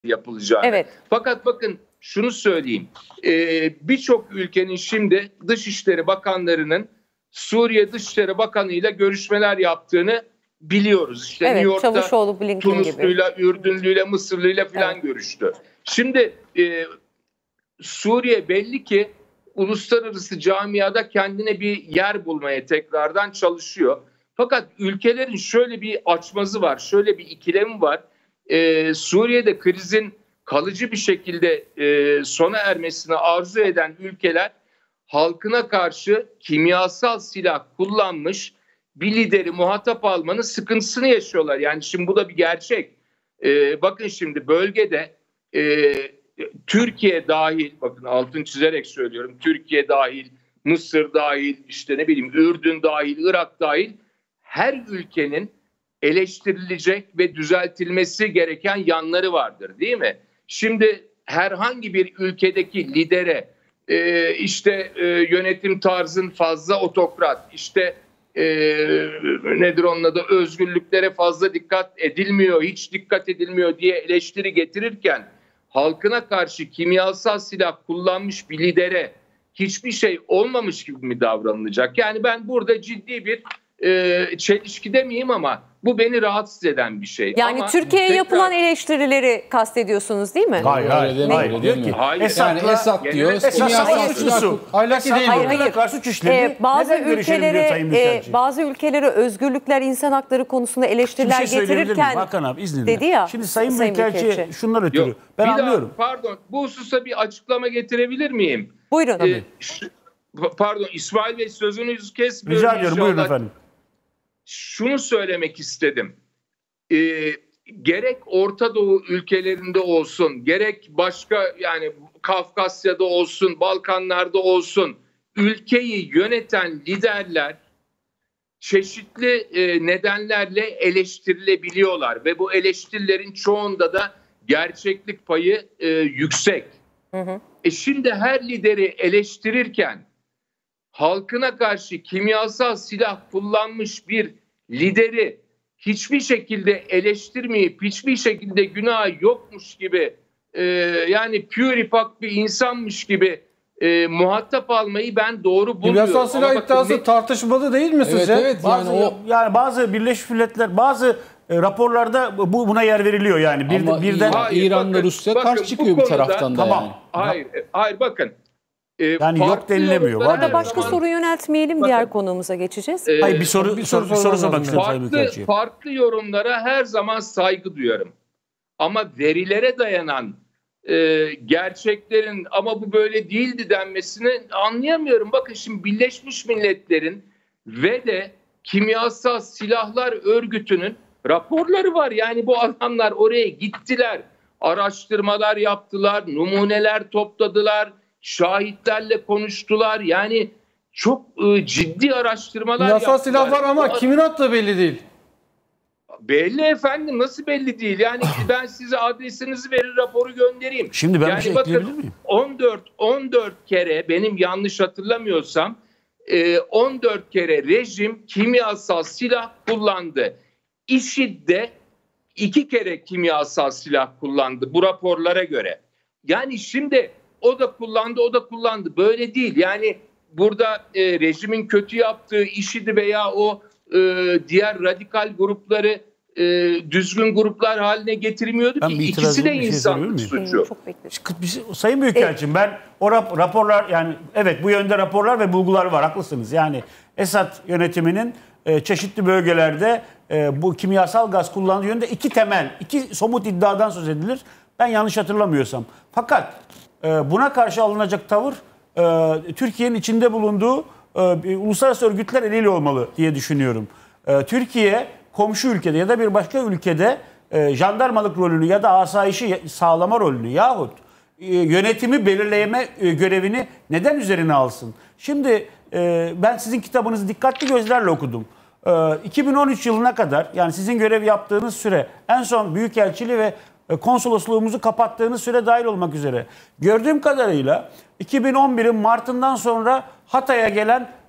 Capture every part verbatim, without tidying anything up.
yapılacağını. Evet. Fakat bakın şunu söyleyeyim. Ee, Birçok ülkenin şimdi Dışişleri Bakanlarının Suriye Dışişleri Bakanı ile görüşmeler yaptığını biliyoruz. İşte Evet, New York'ta Çavuşoğlu, Blinken Tunuslu'yla, gibi. Ürdünlü'yle, Mısırlı'yla falan evet. görüştü. Şimdi e, Suriye belli ki uluslararası camiada kendine bir yer bulmaya tekrardan çalışıyor. Fakat ülkelerin şöyle bir açmazı var, şöyle bir ikilemi var. Ee, Suriye'de krizin kalıcı bir şekilde e, sona ermesini arzu eden ülkeler halkına karşı kimyasal silah kullanmış bir lideri muhatap almanın sıkıntısını yaşıyorlar. Yani şimdi bu da bir gerçek. Ee, bakın şimdi bölgede e, Türkiye dahil, bakın altını çizerek söylüyorum, Türkiye dahil, Mısır dahil, işte ne bileyim Ürdün dahil, Irak dahil her ülkenin eleştirilecek ve düzeltilmesi gereken yanları vardır, değil mi? Şimdi herhangi bir ülkedeki lidere e, işte e, yönetim tarzın fazla otokrat, işte e, nedir onun adı, özgürlüklere fazla dikkat edilmiyor, hiç dikkat edilmiyor diye eleştiri getirirken halkına karşı kimyasal silah kullanmış bir lidere hiçbir şey olmamış gibi mi davranılacak? Yani ben burada ciddi bir e, çelişki demeyeyim ama bu beni rahatsız eden bir şey. Yani Türkiye'ye tekrar... yapılan eleştirileri kastediyorsunuz değil mi? Hayır, hayır. Ne? Hayır, diyor ki. Hayır. Esad, yani Esad diyor. Esad suçlusu. Ahlaki değil. Hayır, hayır. Suç işlemi. Ee, bazı ülkelere e, bazı ülkelere özgürlükler, insan hakları konusunda eleştiriler şey getirirken Hakan abi izninle. Dedi ya. Şimdi Sayın Büyükelçi şunlar ötürü. Yok, ben anlıyorum. Daha, pardon. Bu hususa bir açıklama getirebilir miyim? Buyurun. Ee, şu, pardon İsmail Bey, sözünüzü kesmiyorum. Rica ediyorum. Buyurun efendim. Şunu söylemek istedim. Ee, gerek Orta Doğu ülkelerinde olsun, gerek başka yani Kafkasya'da olsun, Balkanlarda olsun, ülkeyi yöneten liderler çeşitli e, nedenlerle eleştirilebiliyorlar ve bu eleştirilerin çoğunda da gerçeklik payı e, yüksek. Hı hı. E şimdi her lideri eleştirirken halkına karşı kimyasal silah kullanmış bir lideri hiçbir şekilde eleştirmeyip hiçbir şekilde günah yokmuş gibi e, yani pure pak bir insanmış gibi e, muhatap almayı ben doğru bulmuyorum. Kimyasal silah iddiası ne... tartışmalı değil mi sizce? Evet, evet, bazı, yani, o... yani bazı Birleşmiş Milletler bazı e, raporlarda bu buna yer veriliyor yani. Bir, Ama birden hayır, İran'la Rusya bakın, karşı çıkıyor konuda, bir taraftan da tamam, yani. Hayır, hayır bakın. Yani yok denilemiyor. Orada başka soru yöneltmeyelim, bakın, diğer konuğumuza geçeceğiz. E, Hayır bir soru bir soru, bir soru sormak istiyorum Sayın Büyükelçi'ye. Farklı yorumlara her zaman saygı duyarım. Ama verilere dayanan e, gerçeklerin ama bu böyle değildi denmesini anlayamıyorum. Bakın şimdi Birleşmiş Milletler'in ve de Kimyasal Silahlar Örgütü'nün raporları var. Yani bu adamlar oraya gittiler, araştırmalar yaptılar, numuneler topladılar, şahitlerle konuştular. Yani çok e, ciddi araştırmalar Kimyasal yaptılar. silah var ama kimin attığı belli değil. Belli efendim, nasıl belli değil? Yani ben size adresinizi verir, raporu göndereyim. Şimdi ben yani bir şey bakın, ekleyebilir miyim? on dört kere benim yanlış hatırlamıyorsam on dört kere rejim kimyasal silah kullandı. IŞİD'de iki kere kimyasal silah kullandı bu raporlara göre. Yani şimdi o da kullandı, o da kullandı. Böyle değil. Yani burada e, rejimin kötü yaptığı IŞİD'i veya o e, diğer radikal grupları e, düzgün gruplar haline getirmiyordu ben ki. İkisi de insanlık şey suçu. Çok Sayın Büyükelçim, ben o rap, raporlar yani evet bu yönde raporlar ve bulgular var, haklısınız. Yani Esad yönetiminin e, çeşitli bölgelerde e, bu kimyasal gaz kullandığı yönde iki temel, iki somut iddiadan söz edilir. Ben yanlış hatırlamıyorsam. Fakat e, buna karşı alınacak tavır e, Türkiye'nin içinde bulunduğu e, uluslararası örgütler eliyle olmalı diye düşünüyorum. E, Türkiye komşu ülkede ya da bir başka ülkede e, jandarmalık rolünü ya da asayişi sağlama rolünü yahut e, yönetimi belirleme e, görevini neden üzerine alsın? Şimdi e, ben sizin kitabınızı dikkatli gözlerle okudum. E, iki bin on üç yılına kadar, yani sizin görev yaptığınız süre, en son büyükelçiliği ve e, konsolosluğumuzu kapattığınız süre dahil olmak üzere gördüğüm kadarıyla iki bin on birin Mart'ından sonra Hatay'a gelen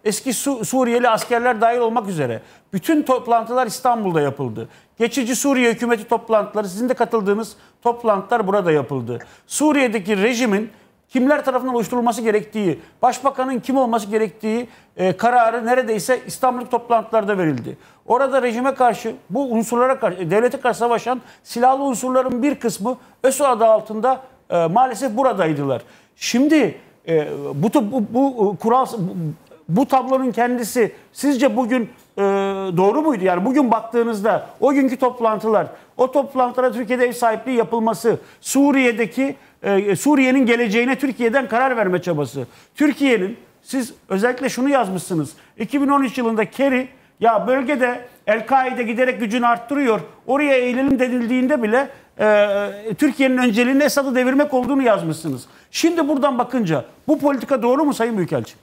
eski Su Suriyeli askerler dahil olmak üzere bütün toplantılar İstanbul'da yapıldı. Geçici Suriye hükümeti toplantıları, sizin de katıldığınız toplantılar burada yapıldı. Suriye'deki rejimin kimler tarafından oluşturulması gerektiği, başbakanın kim olması gerektiği e, kararı neredeyse İstanbul toplantılarda verildi. Orada rejime karşı, bu unsurlara karşı, devlete karşı savaşan silahlı unsurların bir kısmı ÖSO adı altında e, maalesef buradaydılar. Şimdi e, bu, bu, bu kural, bu, bu tablonun kendisi sizce bugün e, doğru muydu? Yani bugün baktığınızda o günkü toplantılar, o toplantılara Türkiye'de ev sahipliği yapılması, Suriye'deki e, Suriye'nin geleceğine Türkiye'den karar verme çabası. Türkiye'nin, siz özellikle şunu yazmışsınız. iki bin on üç yılında Kerry, ya bölgede El-Kaide giderek gücünü arttırıyor, oraya eğilelim denildiğinde bile e, Türkiye'nin önceliğinin Esad'ı devirmek olduğunu yazmışsınız. Şimdi buradan bakınca bu politika doğru mu Sayın Büyükelçi?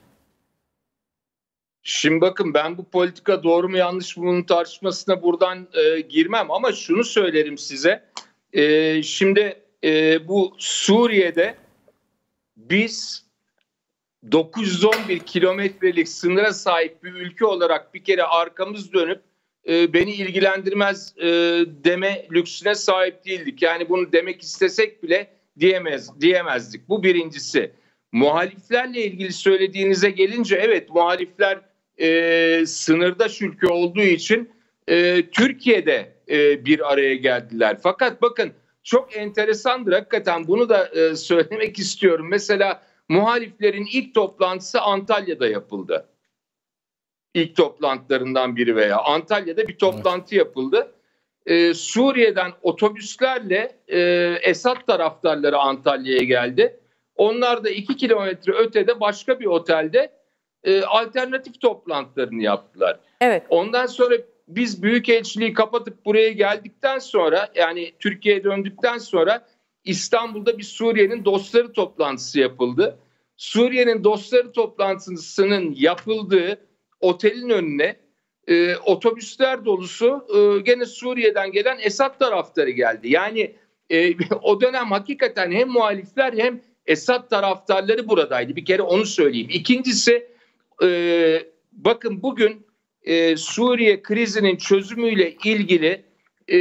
Şimdi bakın, ben bu politika doğru mu yanlış mı bunun tartışmasına buradan e, girmem ama şunu söylerim size. E, şimdi e, bu Suriye'de biz dokuz yüz on bir kilometrelik sınıra sahip bir ülke olarak bir kere arkamız dönüp e, beni ilgilendirmez e, deme lüksüne sahip değildik. Yani bunu demek istesek bile diyemez, diyemezdik. Bu birincisi. Muhaliflerle ilgili söylediğinize gelince, evet, muhalifler e, sınırdaş ülke olduğu için e, Türkiye'de e, bir araya geldiler. Fakat bakın, çok enteresandır hakikaten, bunu da e, söylemek istiyorum. Mesela muhaliflerin ilk toplantısı Antalya'da yapıldı. İlk toplantılarından biri veya Antalya'da bir toplantı yapıldı. Ee, Suriye'den otobüslerle e, Esad taraftarları Antalya'ya geldi. Onlar da iki kilometre ötede başka bir otelde e, alternatif toplantılarını yaptılar. Evet. Ondan sonra biz büyükelçiliği kapatıp buraya geldikten sonra, yani Türkiye'ye döndükten sonra İstanbul'da bir Suriye'nin dostları toplantısı yapıldı. Suriye'nin dostları toplantısının yapıldığı otelin önüne e, otobüsler dolusu e, gene Suriye'den gelen Esad taraftarı geldi. Yani e, o dönem hakikaten hem muhalifler hem Esad taraftarları buradaydı. Bir kere onu söyleyeyim. İkincisi, e, bakın bugün e, Suriye krizinin çözümüyle ilgili e,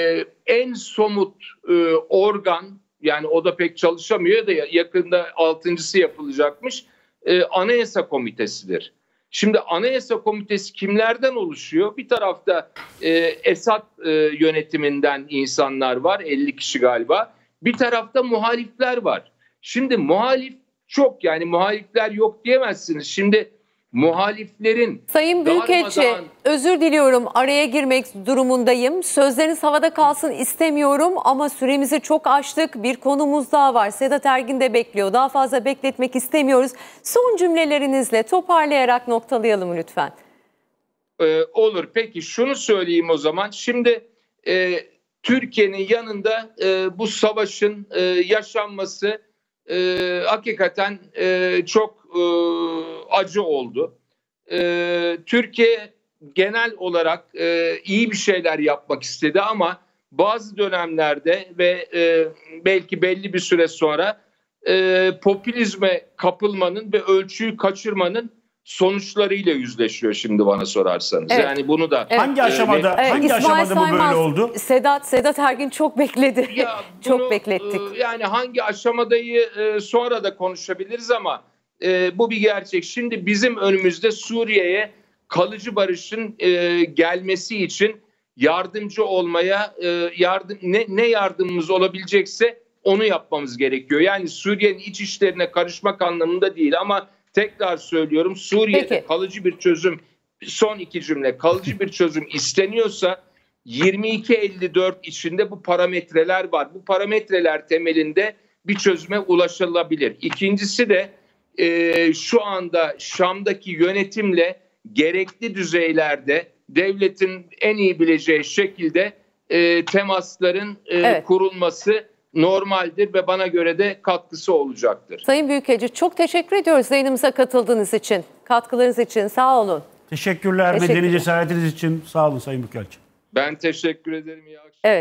en somut e, organ, yani o da pek çalışamıyor da yakında altıncısı yapılacakmış, e, Anayasa Komitesi'dir. Şimdi Anayasa Komitesi kimlerden oluşuyor? Bir tarafta e, Esad e, yönetiminden insanlar var, elli kişi galiba. Bir tarafta muhalifler var. Şimdi muhalif çok, yani muhalifler yok diyemezsiniz. Şimdi muhaliflerin... Sayın Büyükelçi, darmadan... özür diliyorum, araya girmek durumundayım. Sözleriniz havada kalsın istemiyorum ama süremizi çok aştık. Bir konumuz daha var. Sedat Ergin de bekliyor. Daha fazla bekletmek istemiyoruz. Son cümlelerinizle toparlayarak noktalayalım lütfen. Ee, olur. Peki şunu söyleyeyim o zaman. Şimdi e, Türkiye'nin yanında e, bu savaşın e, yaşanması e, hakikaten e, çok e, acı oldu. E, Türkiye genel olarak e, iyi bir şeyler yapmak istedi ama bazı dönemlerde ve e, belki belli bir süre sonra e, popülizme kapılmanın ve ölçüyü kaçırmanın sonuçlarıyla yüzleşiyor şimdi bana sorarsanız. Evet. Yani bunu da... Evet. Hangi aşamada, evet, hangi aşamada bu böyle oldu? Sedat, Sedat Ergin çok bekledi. Ya çok bunu, beklettik. Yani hangi aşamadayı sonra da konuşabiliriz ama e, bu bir gerçek. Şimdi bizim önümüzde Suriye'ye kalıcı barışın e, gelmesi için yardımcı olmaya, e, yardım ne, ne yardımımız olabilecekse onu yapmamız gerekiyor. Yani Suriye'nin iç işlerine karışmak anlamında değil ama tekrar söylüyorum, Suriye'de Peki. kalıcı bir çözüm, son iki cümle, kalıcı bir çözüm isteniyorsa yirmi iki elli dört içinde bu parametreler var. Bu parametreler temelinde bir çözüme ulaşılabilir. İkincisi de e, şu anda Şam'daki yönetimle gerekli düzeylerde devletin en iyi bileceği şekilde e, temasların e, evet. kurulması normaldir ve bana göre de katkısı olacaktır. Sayın Büyükelçi, çok teşekkür ediyoruz yayınımıza katıldığınız için, katkılarınız için. Sağ olun. Teşekkürler. Teşekkürler. Medeni cesaretiniz için sağ olun Sayın Büyükelçi. Ben teşekkür ederim. İyi akşamlar. Evet.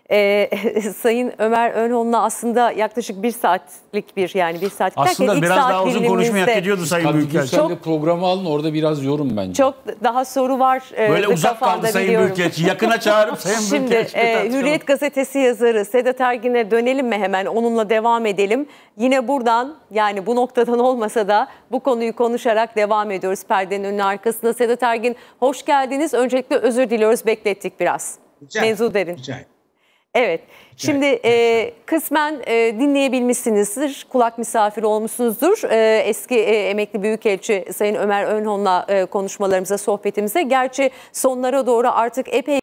Ee, Sayın Ömer Önhon'la aslında yaklaşık bir saatlik bir yani bir saat Aslında derken, biraz saat daha uzun konuşmayı hak dilimimizde ediyordu Sayın Kadir Büyükelçin. Gürsel'le programı alın, orada biraz yorum bence. Çok daha soru var. e, Böyle uzak kaldı kafamda Sayın biliyorum. Büyükelçin. Yakına çağırıp Sayın Şimdi Büyükelçin'le e, tartışalım. Hürriyet Gazetesi yazarı Sedat Ergin'e dönelim mi hemen? Onunla devam edelim. Yine buradan yani bu noktadan olmasa da bu konuyu konuşarak devam ediyoruz perdenin önü arkasında. Sedat Ergin hoş geldiniz. Öncelikle özür diliyoruz, beklettik biraz. Rica Mevzu derin. Rica ederim. Evet. Şimdi e, kısmen e, dinleyebilmişsinizdir, kulak misafiri olmuşsunuzdur. E, eski e, emekli büyükelçi Sayın Ömer Önhon'la e, konuşmalarımıza, sohbetimize. Gerçi sonlara doğru artık epey